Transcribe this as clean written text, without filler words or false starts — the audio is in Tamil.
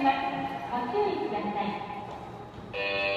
ます。ご注意ください。